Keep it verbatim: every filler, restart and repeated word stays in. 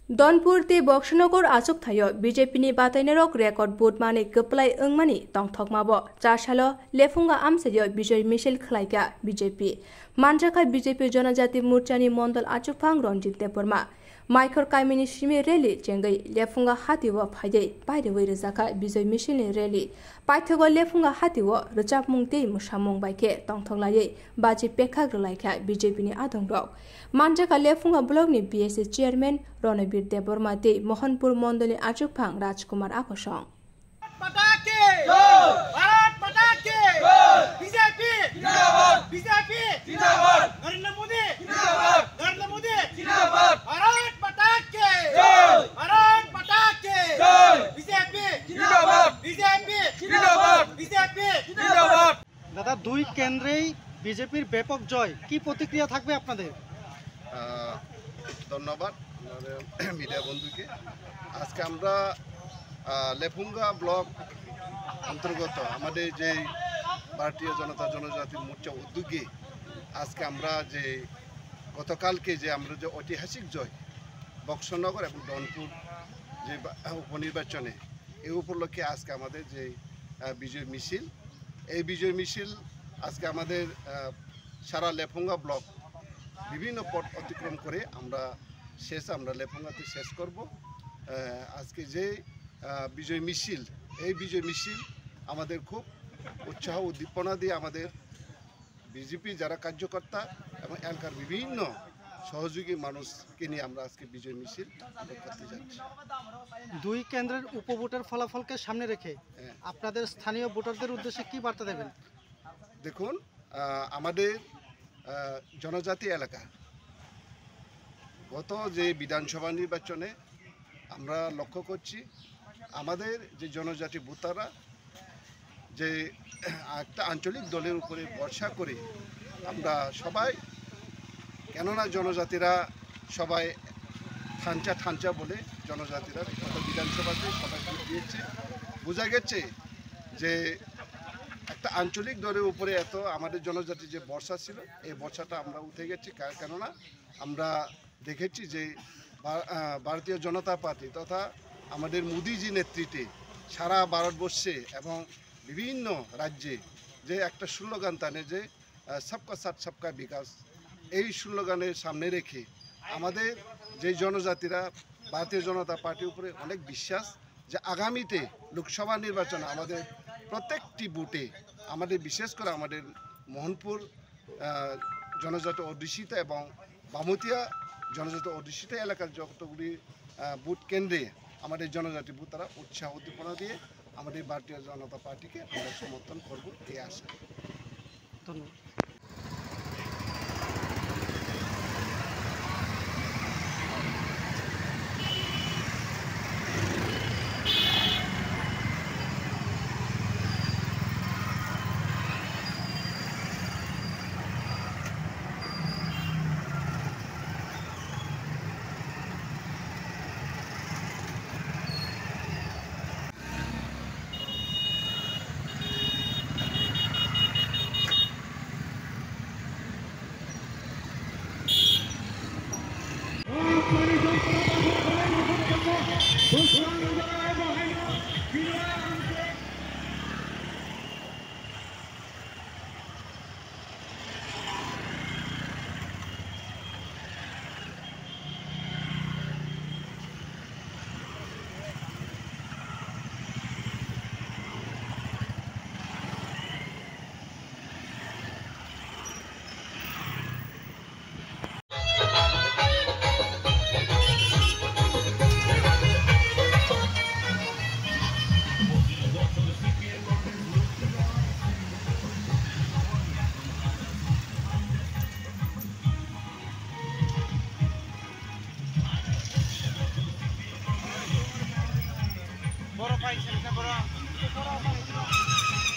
Donpur te Bokshanogor achuk thayo BJP ni batainerok record board mani keplai engmani tongthokmabo charshalo lefunga amsayo bijoy misil khlaika BJP manjaka BJP Janajati Morchani Mondal achukphang Ranjit Deborma Michael Kaimini Shimi rally chengai lefunga hatiwa phajai paide weirjaka bijoy misil ni rally paithogo lefunga hatiwo rachap mungte musamung baike tongthoklai baji pekha grlaika BJP ni adongrok manjaka lefunga blog ni B S C chairman Ronabir Deborma te Mohanpur Mondali achukphang Rajkumar Akosong पटाके भारत पटाके BJP जिंदाबाद BJP जिंदाबाद नरेंद्र मोदी जिंदाबाद नरेंद्र मोदी जिंदाबाद भारत पटाके भारत पटाके BJP जिंदाबाद BJP जिंदाबाद बीजेपी जिंदाबाद দাদা দুই কেন্দ্রেই বিজেপির ব্যাপক জয় কি প্রতিক্রিয়া থাকবে আপনাদের ধন্যবাদ মিডিয়া বন্ধুকে আজকে আমরা লেফুঙ্গা ব্লক অন্তর্গত আমাদের যে ভারতীয় জনতা জনজাতি মোর্চা উদ্যোগে আজকে আমরা যে গতকালকে যে আমরা যে ঐতিহাসিক জয় বক্সনগর এবং ডনপুর যে উপনির্বাচনে এই উপলক্ষে আজকে আমাদের যে বিজয় মিছিল এই বিজয় মিছিল আজকে আমাদের সারা লেফুঙ্গা ব্লক বিভিন্ন পথ অতিক্রম করে আমরা শেষ আমরা লেফুঙ্গাতে শেষ করব আজকে যে বিজয় মিছিল এই বিজয় মিছিল আমাদের খুব উৎসাহ উদ্দীপনা দিয়ে আমাদের বিজেপি যারা কার্যকর্তা এবং এলাকার বিভিন্ন সহযোগী মানুষকে নিয়ে আমরা আজকে বিজয় মিছিল করতে যাচ্ছি দুই কেন্দ্রের উপভোটের ফলাফলকে সামনে রেখে আপনাদের স্থানীয় ভোটারদের উদ্দেশ্যে কি বার্তা দেবেন দেখুন আমাদের জনজাতি এলাকা গত যে বিধানসভা নির্বাচনে আমরা লক্ষ্য করছি আমাদের যে জনজাতি ভোটাররা যে একটা আঞ্চলিক দলের উপরে ভরসা করে আমরা সবাই কেননা জনজাতিরা সবাই থানচা থানচা বলে জনজাতিরা গত বিধানসভাতে সবাই ভোট দিয়েছে বোঝা গেছে যে একটা আঞ্চলিক দলের উপরে এত আমাদের জনজাতি যে ভরসা ছিল এই ভরসাটা আমরা উঠে গেছি কেননা আমরা দেখেছি যে ভারতীয় জনতা পার্টি তথা আমাদের মোদিজি নেতৃত্বে সারা ভারতবর্ষে এবং বিভিন্ন রাজ্যে যে একটা স্লোগান টানে যে সবকা সাথ সবকা বিকাশ এই স্লোগানের সামনে রেখে আমাদের যে জনজাতিরা ভারতীয় জনতা পার্টির উপরে অনেক বিশ্বাস যে আগামীতে লোকসভা নির্বাচনে আমাদের প্রত্যেকটি বুথে আমাদের বিশেষ করে আমাদের মোহনপুর জনজাতি অধ্যুষিত এবং বামুতিয়া জনজাতি অধ্যুষিত এলাকার যতগুলি বুথ কেন্দ্রে আমাদের জনজাতি ভোটাররা উৎসাহ উদ্দীপনা দিয়ে আমাদের ভারতীয় জনতা পার্টিকে আমরা সমর্থন করব এই আশা ধন্যবাদ Bora, pai, você quer bora? Bora, pai.